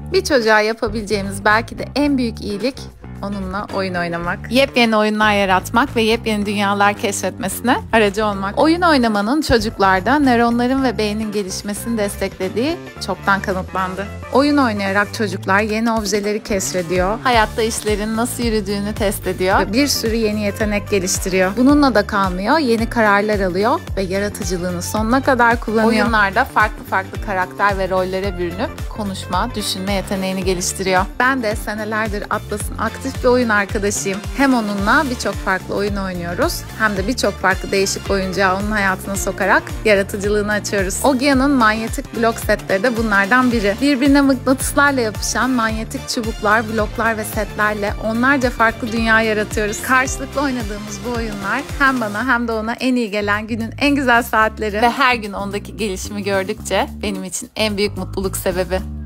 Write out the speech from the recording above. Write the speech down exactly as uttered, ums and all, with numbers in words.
Bir çocuğa yapabileceğimiz belki de en büyük iyilik onunla oyun oynamak. Yepyeni oyunlar yaratmak ve yepyeni dünyalar keşfetmesine aracı olmak. Oyun oynamanın çocuklarda nöronların ve beynin gelişmesini desteklediği çoktan kanıtlandı. Oyun oynayarak çocuklar yeni objeleri keşfediyor, hayatta işlerin nasıl yürüdüğünü test ediyor ve bir sürü yeni yetenek geliştiriyor. Bununla da kalmıyor, yeni kararlar alıyor ve yaratıcılığını sonuna kadar kullanıyor. Oyunlarda farklı farklı karakter ve rollere bürünüp konuşma, düşünme yeteneğini geliştiriyor. Ben de senelerdir Atlas'ın aktif bir oyun arkadaşıyım. Hem onunla birçok farklı oyun oynuyoruz hem de birçok farklı değişik oyuncağı onun hayatına sokarak yaratıcılığını açıyoruz. Ogia'nın manyetik blok setleri de bunlardan biri. Birbirine mıknatıslarla yapışan manyetik çubuklar, bloklar ve setlerle onlarca farklı dünya yaratıyoruz. Karşılıklı oynadığımız bu oyunlar hem bana hem de ona en iyi gelen günün en güzel saatleri ve her gün ondaki gelişimi gördükçe benim için en büyük mutluluk sebebi.